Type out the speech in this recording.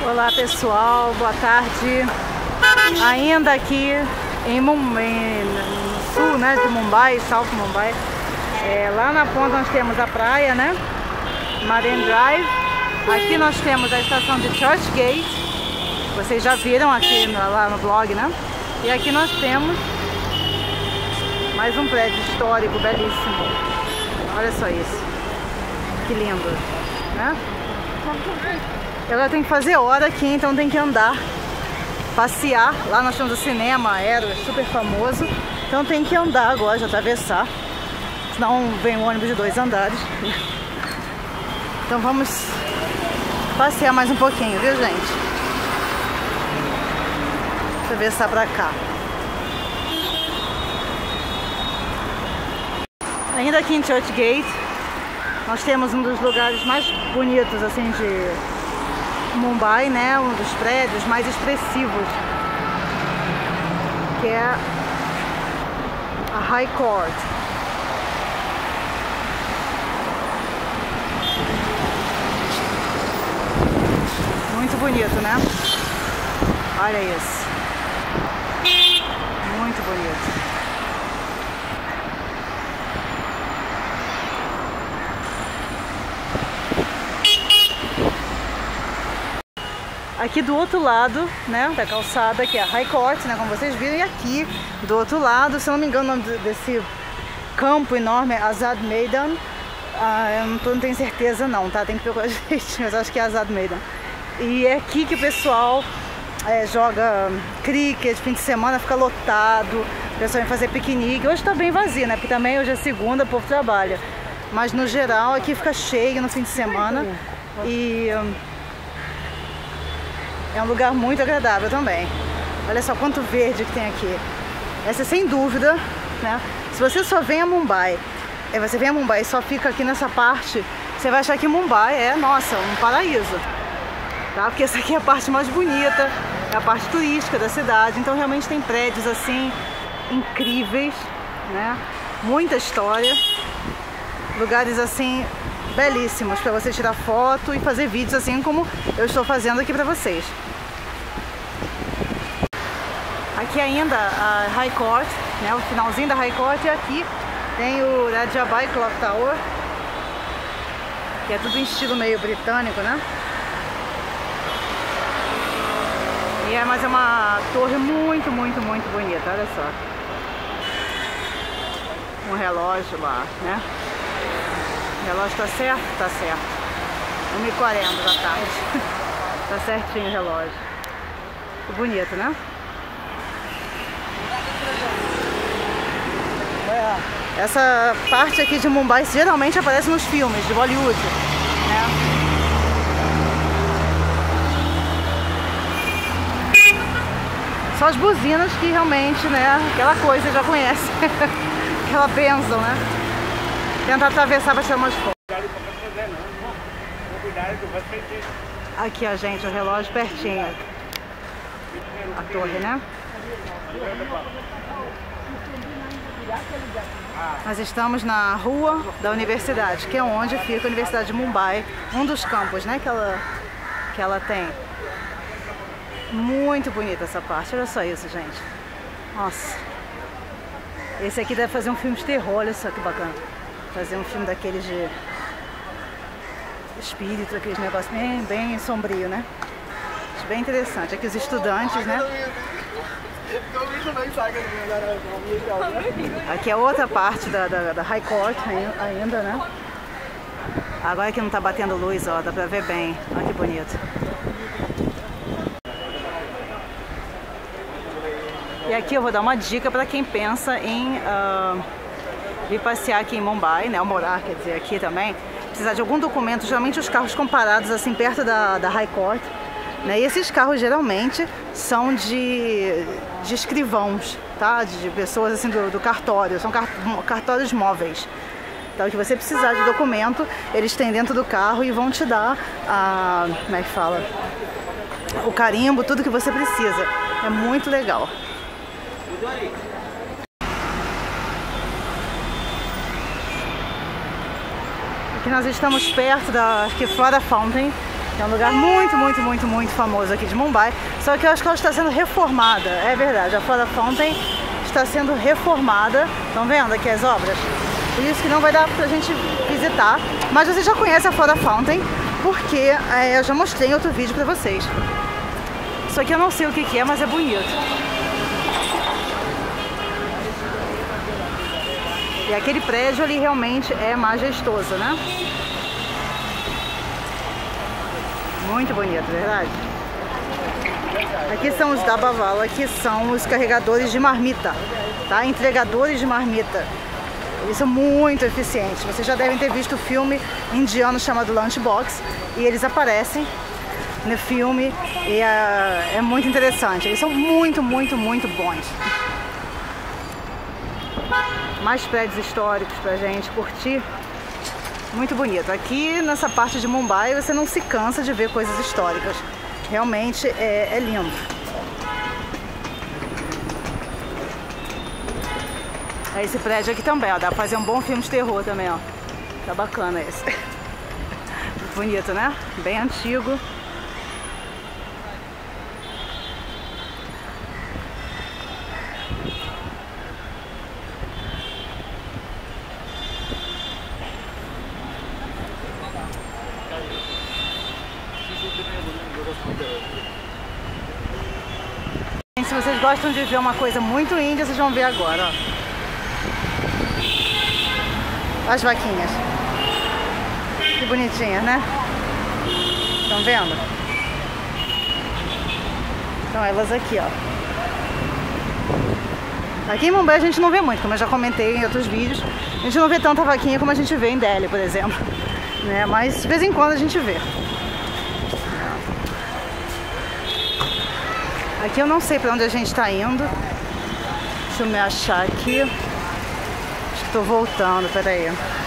Olá pessoal, boa tarde. Ainda aqui no sul, né, de Mumbai, South Mumbai. Lá na ponta nós temos a praia, né, Marine Drive. Aqui nós temos a estação de Churchgate. Vocês já viram aqui lá no blog, né? E aqui nós temos mais um prédio histórico belíssimo. Olha só isso, que lindo, né? Ela tem que fazer hora aqui, então tem que andar, passear. Lá nós temos o cinema aéreo, super famoso. Então tem que andar agora, de atravessar. Senão vem um ônibus de 2 andares. Então vamos passear mais um pouquinho, viu, gente? Atravessar pra cá. Ainda aqui em Churchgate, nós temos um dos lugares mais bonitos, assim, de Mumbai, né? Um dos prédios mais expressivos, que é a High Court. Muito bonito, né? Olha isso. Muito bonito. Aqui do outro lado, né, da calçada, que é a High Court, né, como vocês viram, e aqui do outro lado, se eu não me engano, o nome desse campo enorme é Azad Maidan. Eu não tenho certeza não, tá? Tem que procurar direitinho, mas acho que é Azad Maidan. E é aqui que o pessoal joga cricket, fim de semana fica lotado, o pessoal vem fazer piquenique. Hoje tá bem vazio, né, porque também hoje é segunda, o povo trabalha. Mas no geral aqui fica cheio no fim de semana e é um lugar muito agradável também. Olha só quanto verde que tem aqui. Essa sem dúvida, né? Se você só vem a Mumbai, você vem a Mumbai e só fica aqui nessa parte, você vai achar que Mumbai é, nossa, um paraíso. Tá? Porque essa aqui é a parte mais bonita, é a parte turística da cidade. Então realmente tem prédios assim, incríveis, né? Muita história. Lugares assim, belíssimos para você tirar foto e fazer vídeos assim como eu estou fazendo aqui para vocês. Aqui ainda a High Court, né, o finalzinho da High Court, e aqui tem o Rajabai Clock Tower, que é tudo em estilo meio britânico, né? Mas é uma torre muito, muito, muito bonita, olha só. Um relógio lá, né? O relógio tá certo? Tá certo. 1h40 da tarde. Tá certinho o relógio. Que bonito, né? Essa parte aqui de Mumbai geralmente aparece nos filmes de Bollywood, né? Só as buzinas que realmente, né? Aquela coisa que já conhece. Aquela bênção, né? Tentar atravessar para tirar umas fotos. Aqui, ó, gente, o relógio pertinho. A torre, né? Nós estamos na rua da universidade, que é onde fica a Universidade de Mumbai, um dos campos, né, que ela tem. Muito bonita essa parte, olha só isso, gente. Nossa. Esse aqui deve fazer um filme de terror, olha só que bacana. Fazer um filme daqueles de espírito, aqueles negócios bem sombrio, né? Acho bem interessante. Aqui os estudantes, né? Aqui é outra parte da High Court ainda, né? Agora que não tá batendo luz, ó, dá pra ver bem. Olha que bonito. E aqui eu vou dar uma dica para quem pensa em vir passear aqui em Mumbai, né? Ou morar, quer dizer, aqui também. Precisar de algum documento, geralmente os carros ficam parados assim perto da High Court, né? E esses carros geralmente são de escrivãos, tá? De pessoas assim do cartório, são cartórios móveis. Então, que você precisar de documento, eles têm dentro do carro e vão te dar como é que fala? O carimbo, tudo que você precisa. É muito legal. Aqui nós estamos perto da Flora Fountain, É um lugar muito famoso aqui de Mumbai. Só que eu acho que ela está sendo reformada. É verdade, a Flora Fountain está sendo reformada. Estão vendo aqui as obras? Por isso que não vai dar pra gente visitar. Mas você já conhece a Flora Fountain, porque eu já mostrei em outro vídeo pra vocês. Isso aqui eu não sei o que é, mas é bonito. E aquele prédio ali realmente é majestoso, né? Muito bonito, verdade? Aqui são os Dabbavala, aqui são os carregadores de marmita, tá? Entregadores de marmita. Eles são muito eficientes. Vocês já devem ter visto o filme indiano chamado Lunchbox. E eles aparecem no filme e é muito interessante. Eles são muito bons. Mais prédios históricos pra gente curtir. Muito bonito. Aqui nessa parte de Mumbai você não se cansa de ver coisas históricas. Realmente é lindo. Esse prédio aqui também, ó, dá pra fazer um bom filme de terror também, ó. Tá bacana esse. Bonito, né? Bem antigo. Se vocês gostam de ver uma coisa muito índia, vocês vão ver agora, ó. As vaquinhas. Que bonitinhas, né? Estão vendo? Então elas aqui, ó. Aqui em Mumbai a gente não vê muito, como eu já comentei em outros vídeos. A gente não vê tanta vaquinha como a gente vê em Delhi, por exemplo, né? Mas de vez em quando a gente vê. Aqui eu não sei pra onde a gente tá indo. Deixa eu me achar aqui. Acho que tô voltando, peraí.